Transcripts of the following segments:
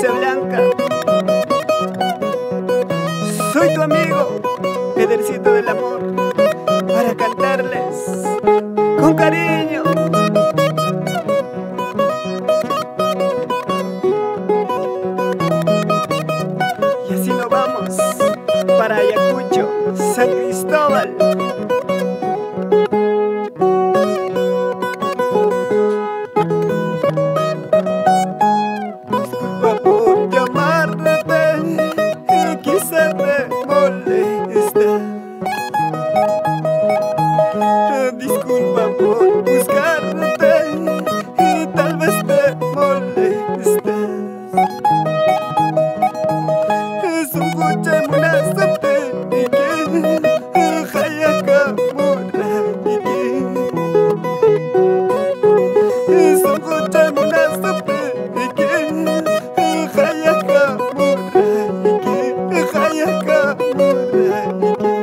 Dulce Blanca. Soy tu amigo, Edercito del amor, para cantarles con cariño. Y así nos vamos para Ayacucho, San Cristóbal. Disculpa por llamarte, quizá te molesta. Disculpa por buscarte y tal vez te molestas. Sungguhnya munasabte iki khayaka murabiki. Sungguhnya munasabte iki khayaka murabiki, khayaka murabiki.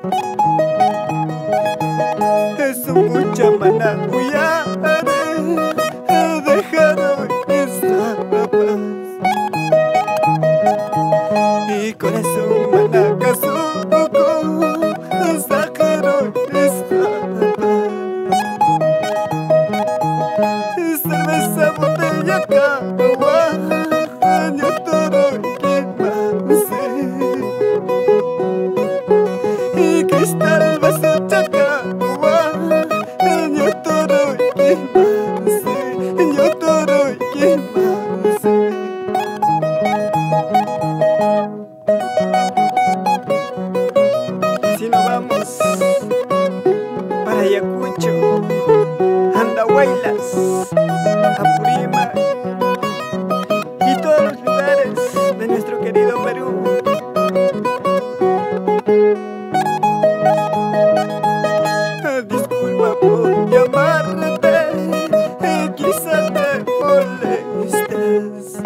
Sungguhnya mana uyare dejaron esta paz. Y corazón manacasuco sacaron esta paz. Cerveza, botella, cagua, año toro que más. Y cristal, vaso, chacagua, año toro que más. Año toro que más. Si nos vamos para Ayacucho, Andahuaylas, Apurímac y todos los lugares de nuestro querido Perú. Disculpa por llamarte, quizá te molestas.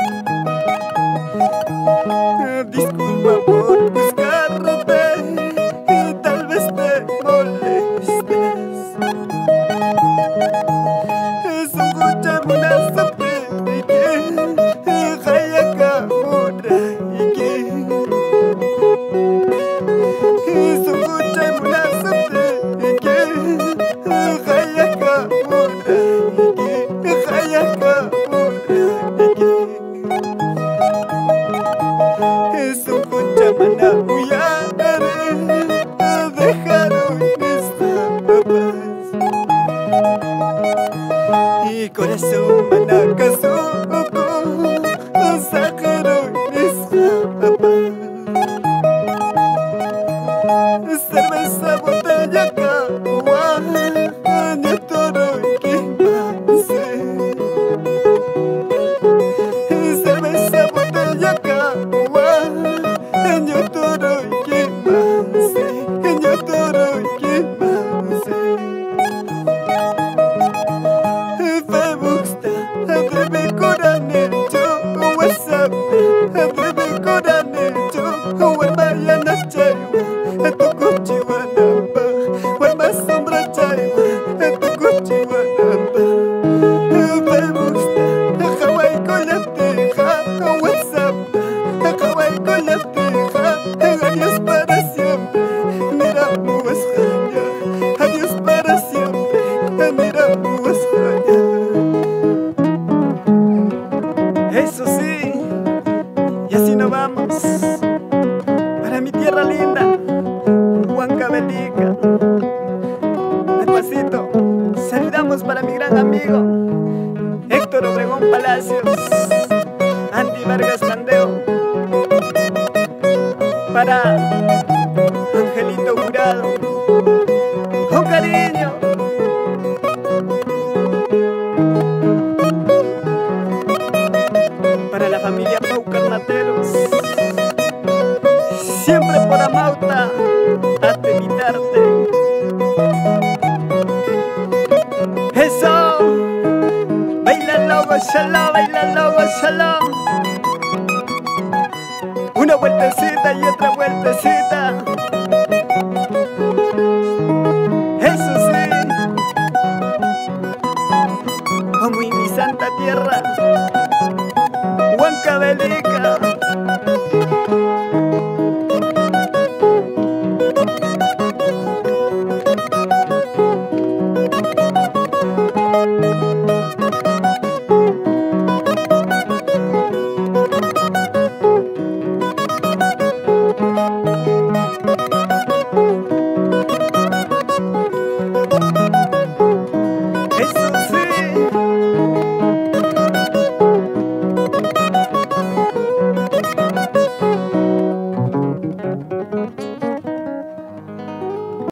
Disculpa por buscarte y tal vez te molestes. Sungguhnya munasabte iki khayaka murabiki. Sungguhnya munasabte iki khayaka murabiki, khayaka murabiki. Sungguhnya mana uyare dejaron esta paz. Y corazón manacasuco sacaron esta paz. Cerveza, botella, cagua, año toro que más. Cerveza, botella, cagua, año toro que más. Año toro que más. Ve gusta, debe coranecho, WhatsApp, debe coranecho, warmaya na chaiwa, tu kuchi wanamba, warma sombra chaiwa, tu kuchi wanamba. Ve gusta, Hawaii con la teja, WhatsApp, Hawaii con la teja, adiós para siempre, mira muesjaya, adiós para siempre, mira muesjaya. Eso sí, y así nos vamos para mi tierra linda, Huancavelica. Despacito, saludamos para mi gran amigo Héctor Obregón Palacios, Andy Vargas Candeo, para Angelito Jurado, con cariño. Para la familia Pau Carnateros, siempre por Amauta, hazte invitarte. Eso, bailalo, gózalo, bailalo, gózalo. Una vueltecita y otra vueltecita. Eso sí, como en mi santa tierra, Huancavelica.